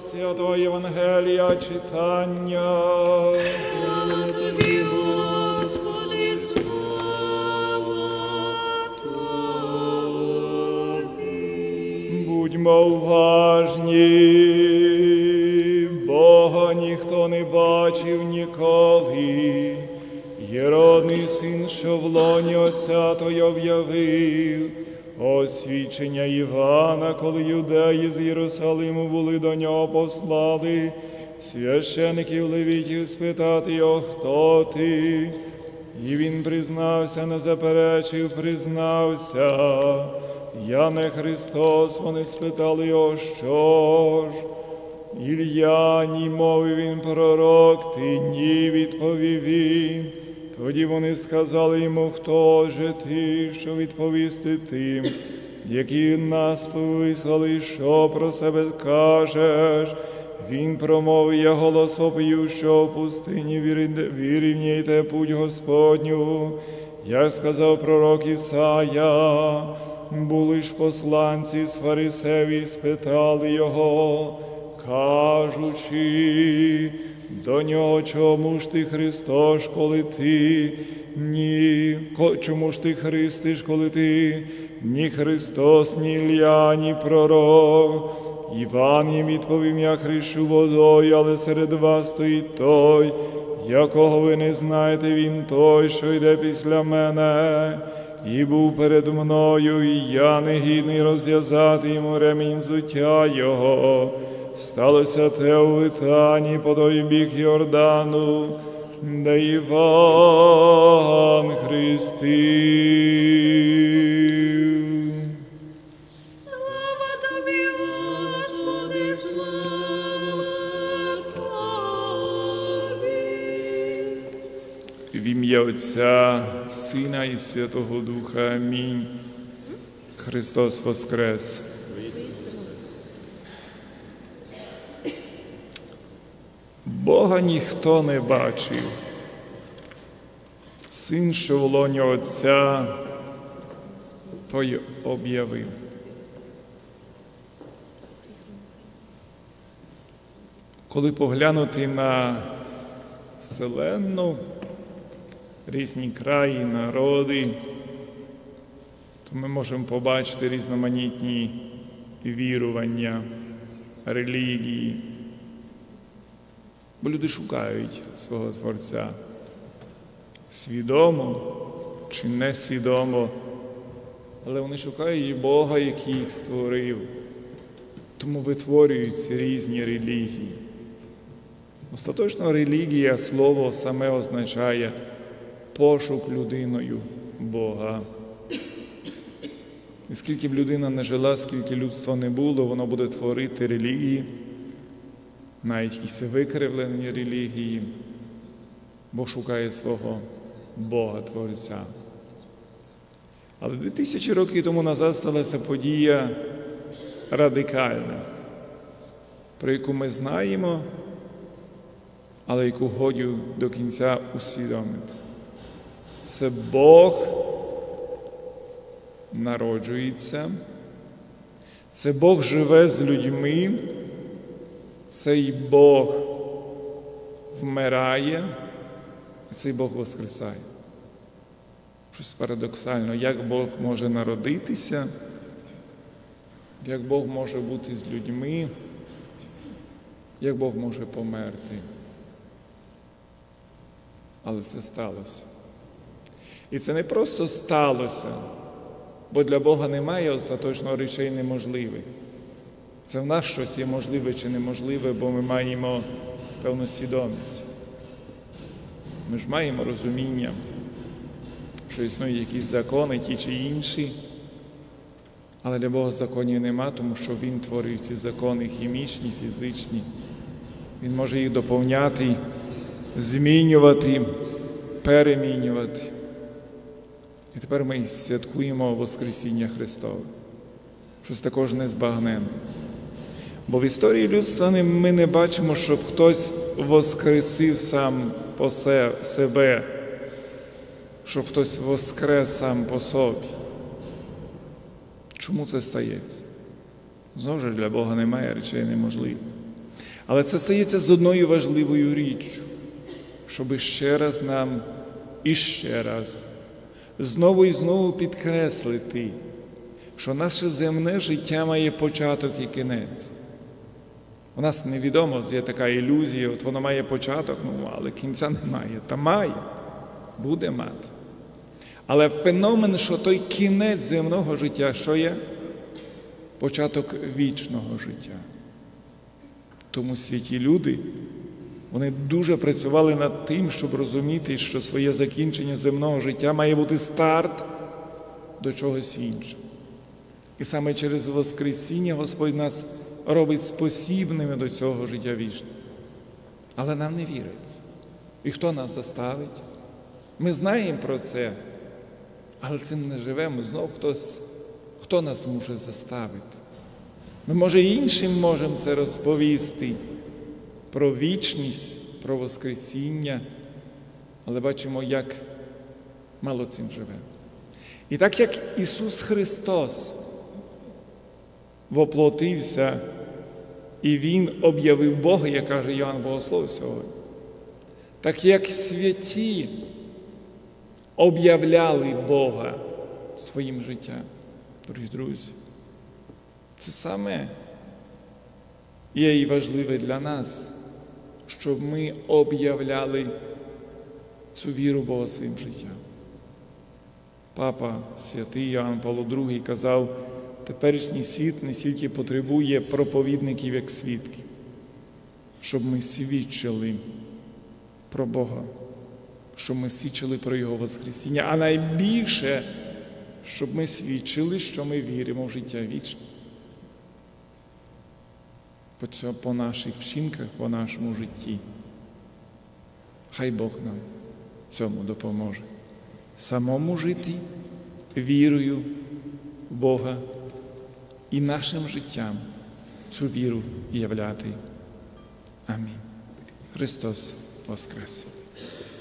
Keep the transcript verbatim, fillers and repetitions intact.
Святого Євангелія читання. Слава Тобі, Господи, слава Тобі. Будьмо уважні, Бога ніхто не бачив ніколи. Єродний син, що в лоні Отця той об'явив, освідчення Івана, коли юдеї з Єрусалиму були до нього послали, священиків левітів спитати його, хто ти? І він признався, не заперечив, признався. Я не Христос. Вони спитали його, що ж? Ілля, ні, мовив він, пророк, ти ні, відповів він. Тоді вони сказали йому, хто же ти, що відповісти тим, які нас повислали, що про себе кажеш? Він промовив, я голосопою, що в пустині вирівняйте путь Господню. Як сказав пророк Ісая, були ж посланці з фарисеїв, спитали його, кажучи до нього, чому ж ти Христос, коли ти ні, чому ж ти хрестиш, коли ти ні Христос, ні Ілля, ні пророк? Іван їм відповів, я хрещу водою, але серед вас стоїть той, якого ви не знаєте, він той, що йде після мене. І був перед мною, і я не гідний розв'язати йому ремінь взуття його. Сталося те у Витанії по той бік Йордану, де Іван хрестив. Слава Тобі, Господи, слава Тобі. В ім'я Отця, Сина і Святого Духа. Амінь. Христос воскрес! Бога ніхто не бачив. Син, що в лоні Отця, той об'явив. Коли поглянути на вселенну, різні краї, народи, то ми можемо побачити різноманітні вірування, релігії. Бо люди шукають свого Творця. Свідомо чи несвідомо, але вони шукають і Бога, який їх створив. Тому витворюються різні релігії. Остаточно релігія, слово саме означає пошук людиною Бога. І скільки б людина не жила, скільки людства не було, воно буде творити релігії, навіть якісь викривлені релігії, бо шукає свого Бога-творця. Але дві тисячі років тому назад сталася подія радикальна, про яку ми знаємо, але яку годі до кінця усвідомити. Це Бог народжується, це Бог живе з людьми, цей Бог вмирає, і цей Бог воскресає. Щось парадоксально, як Бог може народитися, як Бог може бути з людьми, як Бог може померти. Але це сталося. І це не просто сталося, бо для Бога немає остаточного речей неможливих. Це в нас щось є можливе чи неможливе, бо ми маємо певну свідомість. Ми ж маємо розуміння, що існують якісь закони, ті чи інші, але для Бога законів нема, тому що Він творив ці закони хімічні, фізичні. Він може їх доповняти, змінювати, перемінювати. І тепер ми святкуємо Воскресіння Христове. Щось також незбагненне. Бо в історії людства ми не бачимо, щоб хтось воскресив сам по себе, щоб хтось воскрес сам по собі. Чому це стається? Знову ж для Бога немає речей неможливих. Але це стається з одною важливою річчю, щоб ще раз нам і ще раз знову і знову підкреслити, що наше земне життя має початок і кінець. У нас невідомо, є така ілюзія, от воно має початок, ну, але кінця немає. Та має, буде мати. Але феномен, що той кінець земного життя, що є? Початок вічного життя. Тому святі люди, вони дуже працювали над тим, щоб розуміти, що своє закінчення земного життя має бути старт до чогось іншого. І саме через Воскресіння Господь нас робить спосібними до цього життя вічного. Але нам не віриться. І хто нас заставить? Ми знаємо про це, але цим не живемо. Знов хтось, хто нас може заставити? Ми, може, іншим можемо це розповісти про вічність, про Воскресіння, але бачимо, як мало цим живемо. І так як Ісус Христос воплотився, і Він об'явив Бога, як каже Іоанн Богослов сьогодні, так як святі об'являли Бога своїм життям, дорогі друзі, це саме є і важливе для нас, щоб ми об'являли цю віру Бога своїм життям. Папа святий Іоанн Павло другий казав, теперішній світ не стільки потребує проповідників, як свідків, щоб ми свідчили про Бога, щоб ми свідчили про Його Воскресіння, а найбільше, щоб ми свідчили, що ми віримо в життя вічне. По, цьому, по наших вчинках, по нашому житті. Хай Бог нам цьому допоможе. Самому жити вірою в Бога і нашим життям цю віру являти. Амінь. Христос Воскрес!